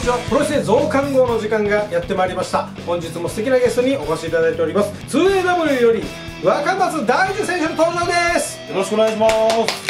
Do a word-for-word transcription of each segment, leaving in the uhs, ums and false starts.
ちは。プロレスで増刊号の時間がやってまいりました。本日も素敵なゲストにお越しいただいております。 ツーエーダブリュー より若松大樹選手の登場です。 よろしくお願いします。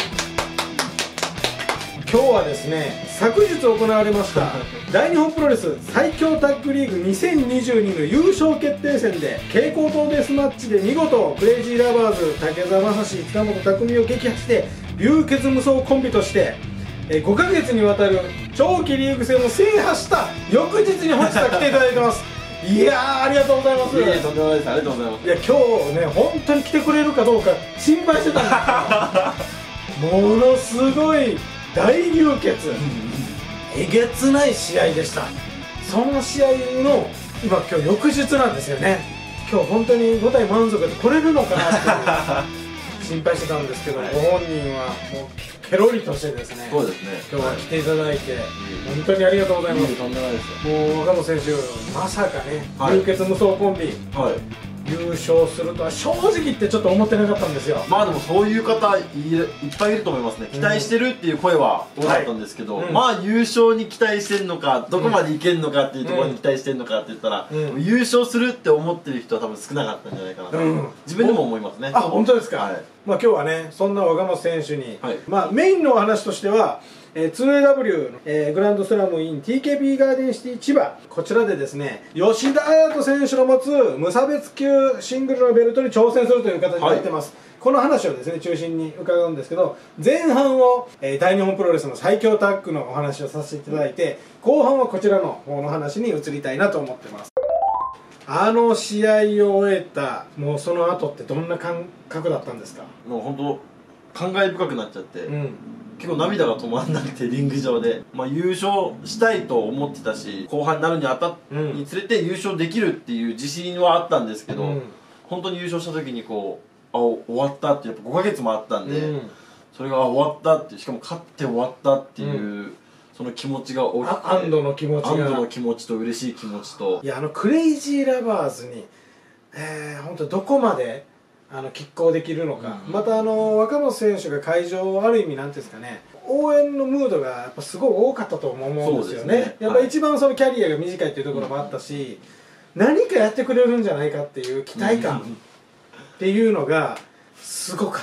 今日はですね、昨日行われました大日本プロレス最強タッグリーグにせんにじゅうにの優勝決定戦で蛍光灯デスマッチで見事クレイジーラバーズ竹澤正史塚本匠を撃破して流血無双コンビとしてごかげつにわたる長期リーグ戦を制覇した翌日に本日は来ていただいてます。いやー、ありがとうございます。 いえいえ、とんでもないです。ありがとうございます。 いや、今日ね、本当に来てくれるかどうか心配してたんですよものすごい大流血えげつない試合でした。その試合の今今日翌日なんですよね。今日本当にご体満足で来れるのかなって心配してたんですけど、はい、ご本人はもうケロリとしてですね、 そうですね、 今日は来ていただいて、はい、本当にありがとうございます。 とんでもないですよ。 もう若野選手まさかね、 はい、 流血無双コンビ、はい、優勝するとは正直言ってちょっと思ってなかったんですよ。 まあでもそういう方 い, いっぱいいると思いますね。期待してるっていう声は多かったんですけど、はい、うん、まあ優勝に期待してるのかどこまでいけるのかっていうところに期待してるのかって言ったら、うん、優勝するって思ってる人は多分少なかったんじゃないかなと、うん、自分でも思いますね。 あ、本当ですか。はい、まあ今日はね、そんな若松選手に、はい、まあメインのお話としてはえー、ツーエーダブリュー の、えー、グランドスラム in ティーケービー ガーデンシティ千葉、こちらでですね、吉田隼人選手の持つ無差別級シングルのベルトに挑戦するという形になってます。はい、この話をですね中心に伺うんですけど、前半を、えー、大日本プロレスの最強タッグのお話をさせていただいて、後半はこちらの方の話に移りたいなと思ってます。あの試合を終えたもうその後ってどんな感覚だったんですか？ もう本当感慨深くなっちゃって、うん、結構涙が止まらなくて、リング上で、まあ、優勝したいと思ってたし、後半になるにあたっ、うん、につれて優勝できるっていう自信はあったんですけど、うん、本当に優勝した時にこう、あ、終わったって、やっぱごかげつもあったんで、うん、それが終わったって、しかも勝って終わったっていう、うん、その気持ちが大きくて、 安堵の気持ちが、 安堵の気持ちと嬉しい気持ちと、 いや、あのクレイジーラバーズに、えー、本当どこまであの拮抗できるのか、うん、またあの若松選手が会場ある意味なんていうんですかね、応援のムードがやっぱすごい多かったと思うんですよね。ね、やっぱ一番そのキャリアが短いっていうところもあったし、うん、何かやってくれるんじゃないかっていう期待感っていうのがすごかった。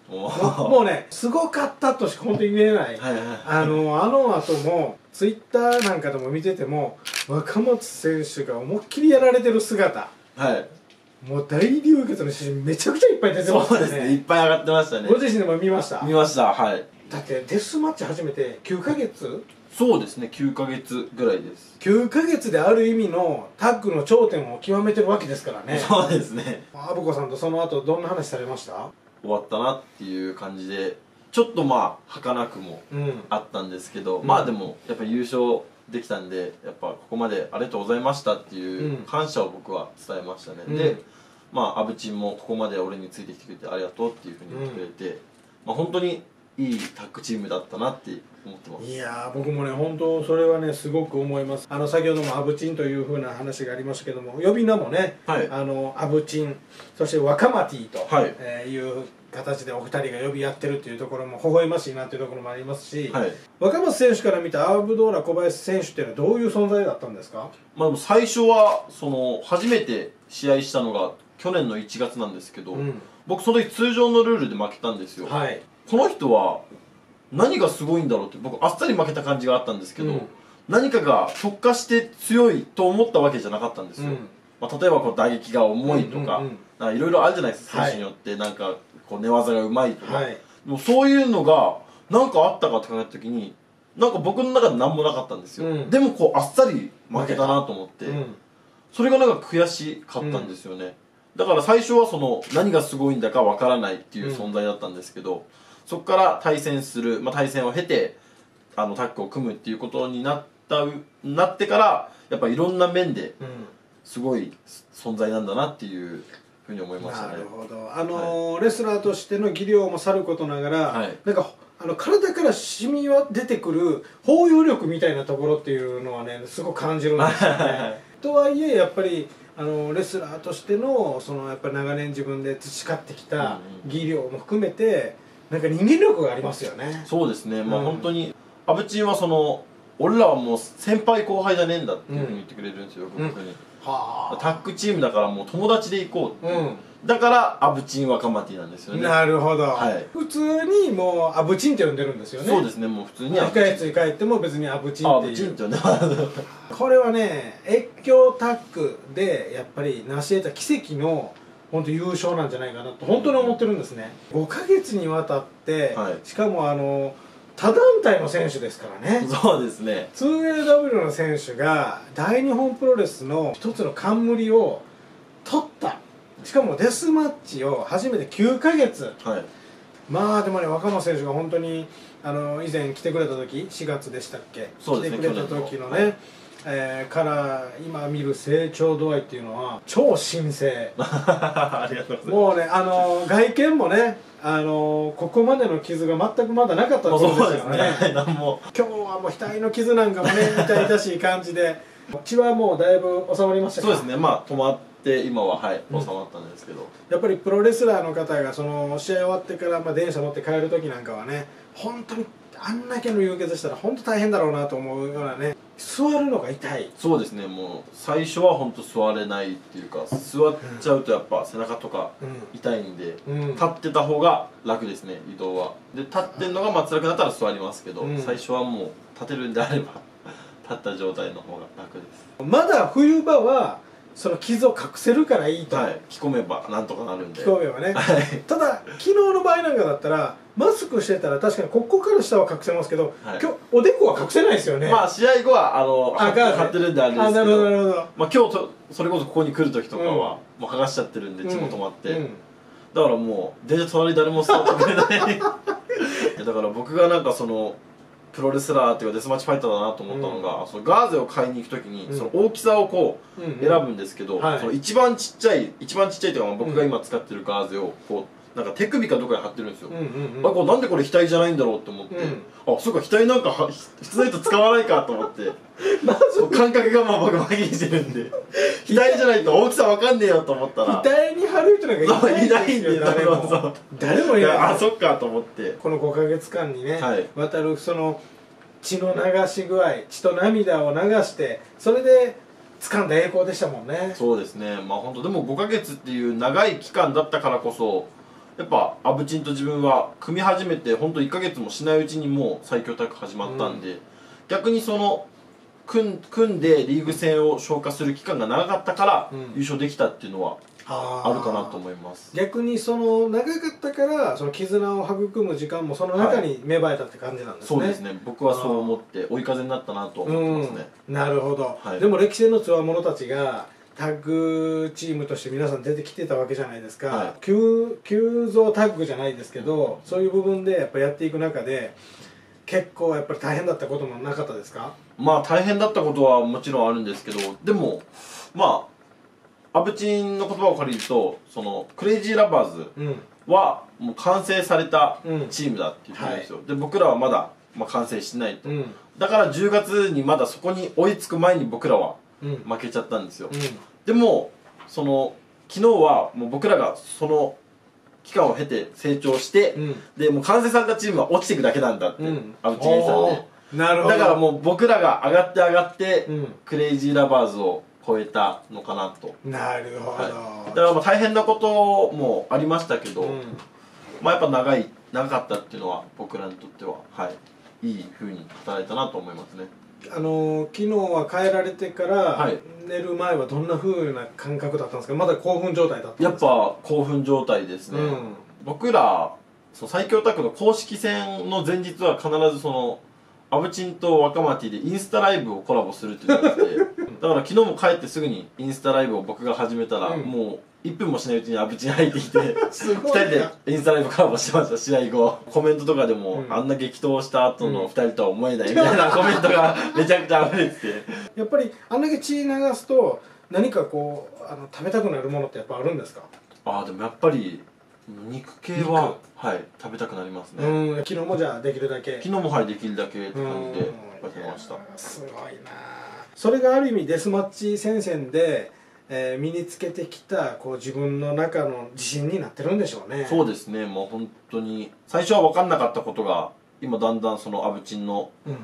も, もうね、すごかったとしか本当に言えない。あのあの後もツイッターなんかでも見てても、若松選手が思いっきりやられてる姿、はい、もう大流血の写真めちゃくちゃいっぱい出てましたね。 そうですね、いっぱい上がってましたね。 ご自身でも見ました？ 見ました、はい。 だってデスマッチ始めてきゅうかげつ？ そうですね、きゅうかげつぐらいです。 きゅうかげつである意味のタッグの頂点を極めてるわけですからね。 そうですね。 アブコさんとその後どんな話されました？ 終わったなっていう感じで、ちょっとまあ儚くもあったんですけど、うん、まあでもやっぱり優勝できたんで、やっぱここまでありがとうございましたっていう感謝を僕は伝えましたね。うん、で、まあアブチンもここまで俺についてきてくれてありがとうっていうふうに言ってくれて、うん、まあ本当にいいタッグチームだったなって思ってます。 いやー、僕もね本当それはねすごく思います。あの先ほどもアブチンというふうな話がありましたけども、呼び名もね、はい、あのアブチン、そして若マティと、はい、えー、いう形でお二人が呼び合ってるっていうところも微笑ましいなっていうところもありますし、はい、若松選手から見たアブドーラ小林選手っていうのはどういう存在だったんですか？ まあ、最初はその初めて試合したのが去年のいちがつなんですけど、うん、僕その時通常のルールで負けたんですよ。はい、この人は何がすごいんだろうって、僕あっさり負けた感じがあったんですけど、うん、何かが特化して強いと思ったわけじゃなかったんですよ。うん、まあ、例えばこう打撃が重いとかいろいろあるじゃないですか、選手によって。なんかこう寝技がうまいとか、はい、もうそういうのが何かあったかって考えた時に、なんか僕の中で何もなかったんですよ。うん、でもこうあっさり負けたなと思って、うん、それがなんか悔しかったんですよね。うん、だから最初はその何がすごいんだかわからないっていう存在だったんですけど、うん、そこから対戦する、まあ、対戦を経てあのタッグを組むっていうことになったなってから、やっぱいろんな面ですごい存在なんだなっていうふうに思いましたね。 なるほど。あのーはい、レスラーとしての技量もさることながら、はい、なんかあの体から染みは出てくる包容力みたいなところっていうのはねすごく感じるんですよね。とはいえやっぱりあのレスラーとしてのそのやっぱり長年自分で培ってきた技量も含めて、なんか人間力がありますよね。 そうですね。まあ、うん、本当にアブチンはその俺らはもう先輩後輩じゃねえんだっていうふうに言ってくれるんですよ、僕に、うん、はあ、タッグチームだからもう友達で行こうって、うん、だからアブチン若マティなんですよね。 なるほど、 はい、 普通にもうアブチンって呼んでるんですよね。 そうですね、もう普通に控え室に帰っても別にアブチンっていう。アブチンって呼んでますこれはね、越境タッグでやっぱり成し得た奇跡の本当優勝なんじゃないかなと本当に思ってるんですね。ごかげつにわたって、はい、しかもあの他団体の選手ですからね。 そうですね。 ツーエーダブリュー の選手が大日本プロレスの一つの冠を取った。しかもデスマッチを初めてきゅうかげつ、はい、まあでもね、若松選手が本当にあの以前来てくれた時、しがつでしたっけ、 そうですね、 来てくれた時のね、はい、えー、から今見る成長度合いっていうのは超新星ありがとうございます。 もうね、あの外見もね、あのここまでの傷が全くまだなかったところですからね。今日はもう額の傷なんかもね痛々しい感じで、血はもうだいぶ収まりましたか。 そうですね、まあ止まって今ははい収まったんですけど、うん、 やっぱりプロレスラーの方がその試合終わってから、まあ、電車乗って帰る時なんかはね、本当にあんだけの流血したら本当大変だろうなと思うようなね、座るのが痛い。 そうですね、もう最初は本当座れないっていうか、座っちゃうとやっぱ背中とか痛いんで、うんうん、立ってた方が楽ですね、移動は。で立ってんのがまあ辛くなったら座りますけど、うん、最初はもう立てるんであれば立った状態の方が楽です。 まだ冬場はその傷を隠せるからいいと、 はい、着込めばなんとかなるんで。 着込めばね、はい、ただ昨日の場合なんかだったらマスクしてたら確かにここから下は隠せますけど、はい、今日おでこは隠せないですよね。 まあ試合後はあの貼ってるんであれですけど、あ、なるほどなるほど、まあ今日とそれこそここに来る時とかは、うん、もう剥がしちゃってるんで血も止まって、うんうん、だからもう全然隣誰も座ってくれないだから僕がなんかそのプロレスラーっていうかデスマッチファイターだなと思ったのが、うん、そのガーゼを買いに行く時に、うん、その大きさをこう選ぶんですけど、その一番ちっちゃい一番ちっちゃいというか、まあ、僕が今使ってるガーゼをこうなんか手首かどこかに貼ってるんですよ。あ、こうなんでこれ額じゃないんだろうって思って、うん、あ、そうか額なんか必然と使わないかと思って感覚がまあ僕麻痺してるんで額じゃないと大きさわかんねえよと思ったら、 額に貼る人なんかいないんで、誰も誰もいない。 あ、そっかと思って、 このごかげつかんにね、はい、渡るその血の流し具合、血と涙を流してそれで掴んだ栄光でしたもんね。 そうですね、まあ本当でもごかげつっていう長い期間だったからこそ、やっぱアブチンと自分は組み始めて本当いっかげつもしないうちにもう最強タッグ始まったんで、うん、逆にその組ん組んでリーグ戦を消化する期間が長かったから優勝できたっていうのはあるかなと思います。 逆にその長かったからその絆を育む時間もその中に芽生えたって感じなんですね。 はい、そうですね、僕はそう思って追い風になったなと思ってますね。 うん、なるほど、はい、でも歴戦の強者たちがタッグチームとして皆さん出てきてたわけじゃないですか。はい、急急増タッグじゃないですけど、そういう部分でやっぱやっていく中で結構やっぱり大変だったこともなかったですか？ まあ大変だったことはもちろんあるんですけど、でもまあアブチンの言葉を借りると、そのクレイジーラバーズはもう完成されたチームだって言ってるんですよ。うん、はい、で僕らはまだ、まあ、完成してないと、うん、だからじゅうがつにまだそこに追いつく前に僕らは負けちゃったんですよ。うん、でもその昨日はもう僕らがその期間を経て成長して、うん、でもう完成されたチームは落ちていくだけなんだって、うん、アブチンさんで。なるほど。だからもう僕らが上がって上がって、うん、クレイジーラバーズを超えたのかなと。 なるほど、はい、 だからまあ大変なこともありましたけど、うん、まあやっぱ長い長かったっていうのは僕らにとっては、はい、いい風に働いたなと思いますね。 あの昨日は帰られてから、はい、寝る前はどんな風な感覚だったんですか？まだ興奮状態だったんですか？ やっぱ興奮状態ですね。うん、僕らその最強タッグの公式戦の前日は必ずそのアブチンと若マティでインスタライブをコラボするっていうのがあってだから昨日も帰ってすぐにインスタライブを僕が始めたら、うん、もういっぷんもしないうちにアブチン入ってきてふたりでインスタライブコラボしてました。試合後コメントとかでも、うん、あんな激闘した後のふたりとは思えないみたいなコメントがめちゃくちゃ溢れててやっぱりあんだけ血流すと何かこうあの食べたくなるものってやっぱあるんですか？ ああでもやっぱり肉系は、はい、食べたくなりますね。 うん、昨日もじゃあできるだけ昨日もはいできるだけって感じで食べてました。 すごいな。それがある意味デスマッチ戦線で、えー、身につけてきたこう自分の中の自信になってるんでしょうね。 そうですね、もう本当に最初は分かんなかったことが今だんだんそのアブチンの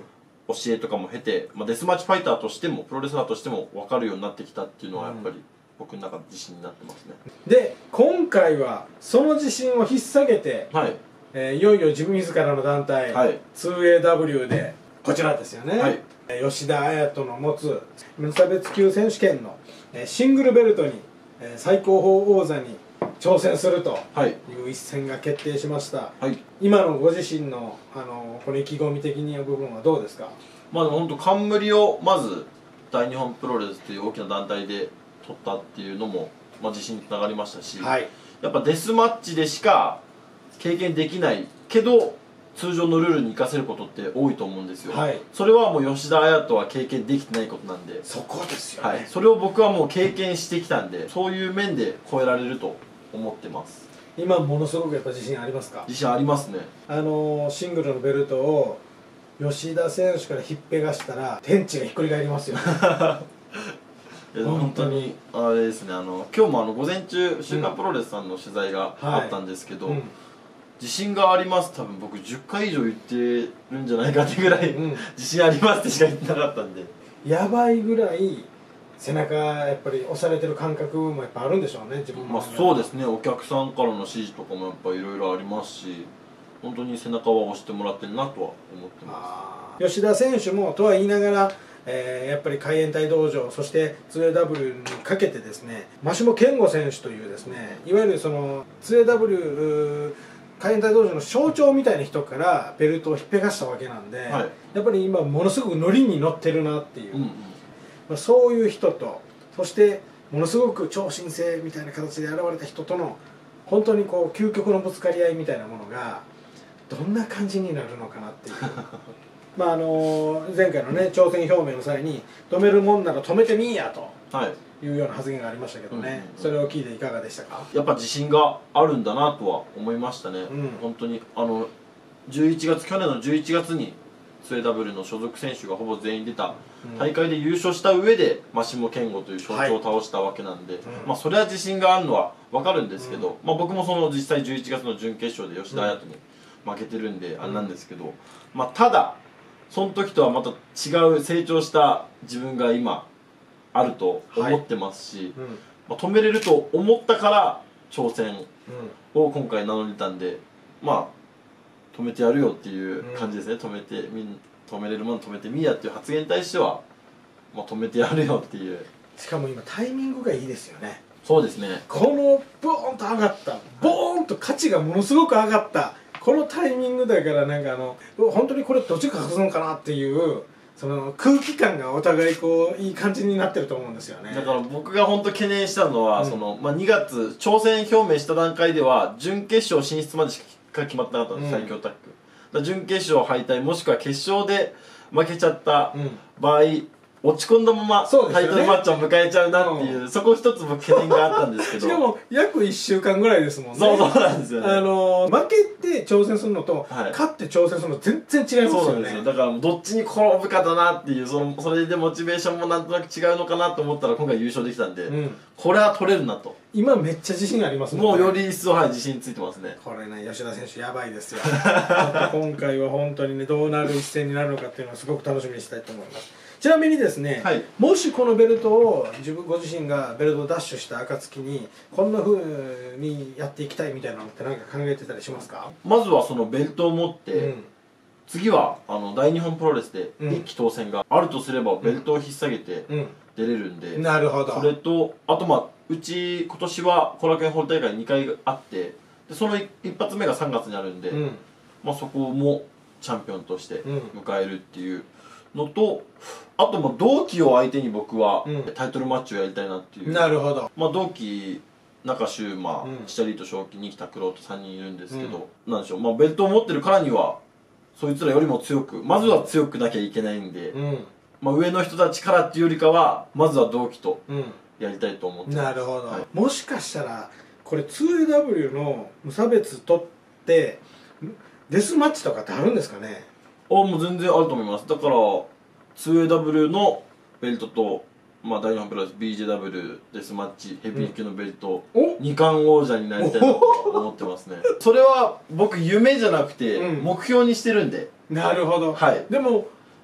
教えとかも経て、まあ、デスマッチファイターとしてもプロレスラーとしても分かるようになってきたっていうのはやっぱり僕の中で自信になってますね。 で今回はその自信を引っ提げて、はい、えー、いよいよ自分自らの団体、はい、ツーエーダブリュー でこちらですよね、はい、吉田綾人の持つ無差別級選手権のシングルベルトに最高峰王座に挑戦するという一戦が決定しました、はい、今のご自身の、あのこの意気込み的に部分はどうですか？ まあ本当冠をまず大日本プロレスという大きな団体で取ったっていうのも、まあ、自信につながりましたし、はい、やっぱデスマッチでしか経験できないけど通常のルールに活かせることって多いと思うんですよ、はい、それはもう吉田綾人は経験できてないことなんで、 そこですよね、 はい、それを僕はもう経験してきたんで、そういう面で超えられると思ってます。 今ものすごくやっぱ自信ありますか？ 自信ありますね。 あのシングルのベルトを吉田選手からひっぺがしたら天地がひっくり返りますよねいや本当にあれですね、あの今日もあの午前中「週刊プロレス」さんの取材があったんですけど、うんはい、うん、自信があります、多分僕じゅっかい以上言ってるんじゃないかってぐらい、うん、自信ありますってしか言ってなかったんで、 やばいぐらい背中やっぱり押されてる感覚もやっぱあるんでしょうね、自分も。 まあそうですね、お客さんからの指示とかもやっぱいろいろありますし、本当に背中は押してもらってるなとは思ってます。 吉田選手もとは言いながら、えー、やっぱり海援隊道場、そして ツーエーダブリュー にかけてですね、真下健吾選手というですね、いわゆるその ツーエーダブリュー 海援隊道場の象徴みたいな人からベルトをひっぺがしたわけなんで、はい、やっぱり今ものすごくノリに乗ってるなっていう、うんうん、まあ、そういう人と、そしてものすごく超新星みたいな形で現れた人との本当にこう究極のぶつかり合いみたいなものがどんな感じになるのかなっていうまああの前回のね挑戦表明の際に止めるもんなら止めてみいやと、はい、いうような発言がありましたけどね、それを聞いていかがでしたか？ やっぱ自信があるんだなとは思いましたね、うん、本当にあのじゅういちがつ去年のじゅういちがつに ツーエーダブリュー の所属選手がほぼ全員出た大会で優勝した上で真下健吾という象徴を倒したわけなんで、はい、まあそれは自信があるのは分かるんですけど、うん、まあ僕もその実際じゅういちがつの準決勝で吉田綾人に負けてるんであれなんですけど、うん、まあただその時とはまた違う成長した自分が今あると思ってますし、はい、うん、まあ止めれると思ったから挑戦を今回名乗れたんで、まあ止めてやるよっていう感じですね、うん、止めてみん止めれるもの止めてみーやっていう発言に対しては、まあ、止めてやるよっていう。 しかも今タイミングがいいですよね。 そうですね、 このボーンと上がったボーンと価値がものすごく上がったこのタイミングだから、なんかあの本当にこれどっちが勝つのかなっていうその空気感がお互いこういい感じになってると思うんですよね。 だから僕が本当懸念したのは、うん、そのまあ、にがつ挑戦表明した段階では準決勝進出までしか決まってなかったんです、うん、最強タッグだ準決勝敗退もしくは決勝で負けちゃった場合、うん、落ち込んだままタイトルマッチを迎えちゃうなっていう、うん、そこ一つ僕懸念があったんですけどしかも約いっしゅうかんぐらいですもんね。 そうそうなんですよね。 あのー、負けて挑戦するのと、はい、勝って挑戦するの全然違いますよね。 そうなんですよ。だからどっちに転ぶかだなっていう、そのそれでモチベーションもなんとなく違うのかなと思ったら今回優勝できたんで、うん、これは取れるなと。 今めっちゃ自信ありますもんね。もうより一層、はい、自信ついてますね。 これね、吉田選手やばいですよ今回は本当にね、どうなる一戦になるのかっていうのをすごく楽しみにしたいと思います。ちなみにですね、はい、もしこのベルトを自分ご自身がベルトをダッシュした暁にこんな風にやっていきたいみたいなのって何か考えてたりしますか？ まずはそのベルトを持って、うん、次はあの大日本プロレスで一期当選があるとすれば、ベルトを引っ提げて出れるんで、 うん、なるほど。 それとあとまあうち今年は後楽園ホール大会にかいあって、でその一発目がさんがつにあるんで、うん、まあそこもチャンピオンとして迎えるっていうのと、あとまあ同期を相手に僕はタイトルマッチをやりたいなっていう、 うん、なるほど。 まあ同期中柊馬、うん、シチャリート正気、二木拓郎とさんにんいるんですけど、うん、なんでしょう、まあベルトを持ってるからにはそいつらよりも強く、まずは強くなきゃいけないんで、うん、まあ上の人たちからっていうよりかはまずは同期とやりたいと思ってます。 なるほど、はい、もしかしたらこれ ツーエーダブリュー の無差別取ってデスマッチとかってあるんですかね？ あ、もう全然あると思います。だから ツーエーダブリュー のベルトと、まあ、大日本プロレス ビージェーダブリュー デスマッチヘビー級のベルト、うん、に冠王者になりたいなと思ってますねそれは僕夢じゃなくて目標にしてるんで、 うん、なるほど、 はい、 でも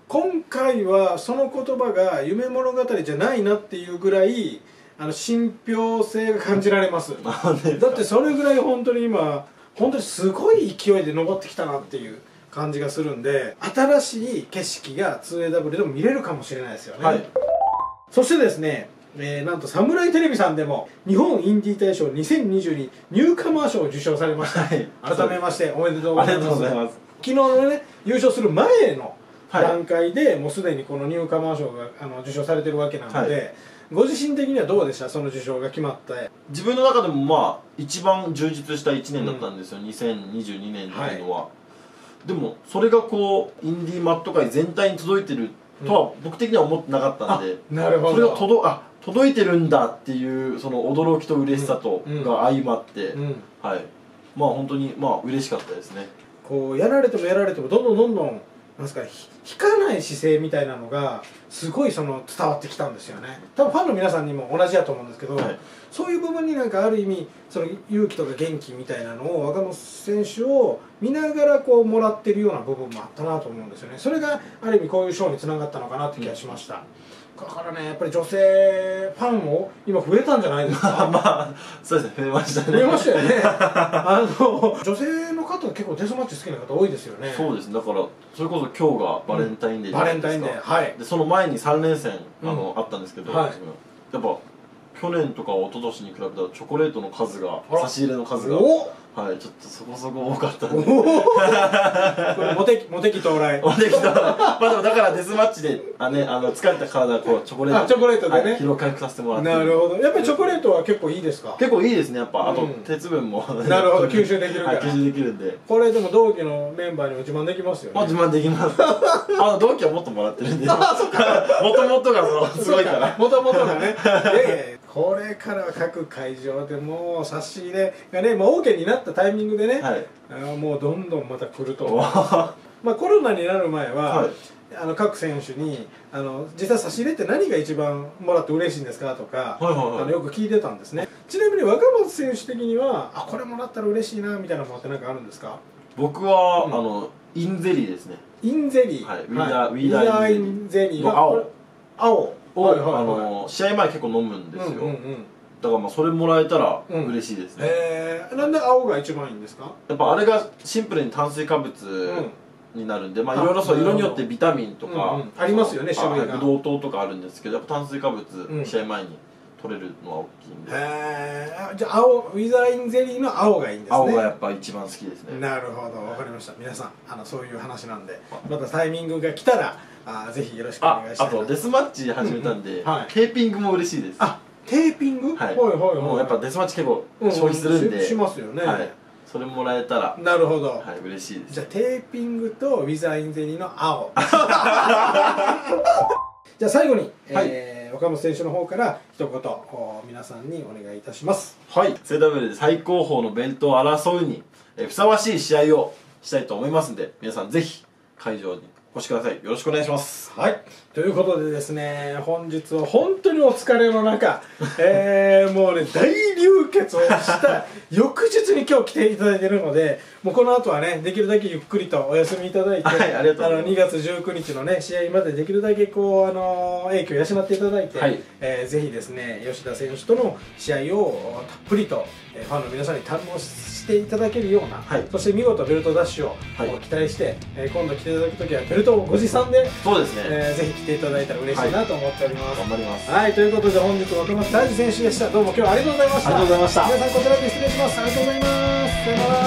今回はその言葉が夢物語じゃないなっていうぐらいあの信憑性が感じられますだってそれぐらい本当に今本当にすごい勢いで登ってきたなっていう感じがするんで、新しい景色が ツーエーダブリュー でも見れるかもしれないですよね、はい、そしてですね、えー、なんとサムライテレビさんでも日本インディー大賞にせんにじゅうにニューカマー賞を受賞されました、はい、改めましておめでとうございます。ありがとうございます。昨日のね優勝する前の段階で、はい、もうすでにこのニューカマー賞があの受賞されてるわけなので、はい、ご自身的にはどうでした、その受賞が決まった。 自分の中でもまあ一番充実したいちねんだったんですよ、うん、にせんにじゅうにねんっていうのは、はい、でもそれがこうインディーマット界全体に届いてるとは僕的には思ってなかったんで、 うん、なるほど、 それが届あ届いてるんだっていうその驚きと嬉しさとが相まって、うんうん、はい、まあ本当にまあ嬉しかったですね。 こうやられてもやられてもどんどんどんどんなんですか引かない姿勢みたいなのがすごいその伝わってきたんですよね。多分ファンの皆さんにも同じだと思うんですけど、はい、そういう部分になんかある意味その勇気とか元気みたいなのを若松選手を見ながらこうもらってるような部分もあったなと思うんですよね。それがある意味こういう賞につながったのかなって気がしました、うんだからね、やっぱり女性ファンも今増えたんじゃないですか。 まあそうですね、増えましたね。 増えましたよね。あの女性の方結構デスマッチ好きな方多いですよね。 そうですね。だからそれこそ今日がバレンタインデーじゃないですか、うん、バレンタインデー、はい。でその前にさん連戦あの、うん、あったんですけど、はい、やっぱ去年とか一昨年に比べたらチョコレートの数が差し入れの数がはい、ちょっとそこそこ多かったんでモテモテ期到来モテ期到来まあでもだからデスマッチであ、ね、あの疲れた体こうチョコレートあチョコレートでね、 はい、疲労回復させてもらってなるほどやっぱりチョコレートは結構いいですか。 結構いいですねやっぱあと、うん、鉄分もなるほど吸収できるから、 はい、吸収できるんでこれでも同期のメンバーにも自慢できますよね。 まあ自慢できますあの同期はもっともらってるんであそっかもともとがすごいからもともとがねいやいやこれから各会場でもう差し入れがね、もう OK になったタイミングでね、はい、あもうどんどんまた来ると思うまあコロナになる前は、はい、あの各選手にあの実際差し入れって何が一番もらって嬉しいんですかとかよく聞いてたんですね。ちなみに若松選手的にはあこれもらったら嬉しいなみたいなものって何かあるんですか。 僕は、うん、あのインゼリーですね。 インゼリー、 はい、ウィダー、 はい、ウィダーインゼリーの青青を、はいはいはい、あの試合前結構飲むんですよ、うんうんうん、だからまあそれもらえたら嬉しいですね、うん、 えー、なんで青が一番いいんですか。 やっぱあれがシンプルに炭水化物になるんで、うん、まあいろいろそう色によってビタミンとか、うんうん、 ありますよね種類がブドウ糖とかあるんですけどやっぱ炭水化物、うん、試合前に取れるのは大きいんで。 へえじゃあ青ウィザーインゼリーの青がいいんですね。 青がやっぱ一番好きですね。 なるほど分かりました。皆さんあのそういう話なんでまたタイミングが来たらあぜひよろしくお願いします。 あとデスマッチ始めたんで、うんうんはい、テーピングも嬉しいです。 あテーピングはいはいはい、もうやっぱデスマッチ結構消費するんで、 うん、し, しますよね、はい、 それもらえたらなるほど、 はい、嬉しいです。 じゃあテーピングとウィザーインゼリーの青じゃあ最後に、はいえー、若松選手の方から一言皆さんにお願いいたします。 はい ツーエーダブリュー で最高峰のベルトを争うに、えー、ふさわしい試合をしたいと思いますので皆さんぜひ会場にお越しください。よろしくお願いします。 はいということでですね本日は本当にお疲れの中、えー、もうね大流血をした翌日に今日来ていただいているのでもうこの後はねできるだけゆっくりとお休みいただいて、はい、ありがとうございます。あのにがつじゅうくにちのね試合までできるだけこうあの影響を養っていただいて、はいえー、ぜひですね吉田選手との試合をたっぷりと、えー、ファンの皆さんに堪能していただけるような、はい、そして見事ベルトダッシュを、はい、期待して、えー、今度来ていただくときはベルトをご持参でそうですね、 えー、ぜひ来ていただいたら嬉しいなと思っております。 はい、頑張ります。 はいということで本日若松大地選手でした。どうも今日はありがとうございました。 ありがとうございました。 皆さんこちらで失礼します。ありがとうございます。さよなら。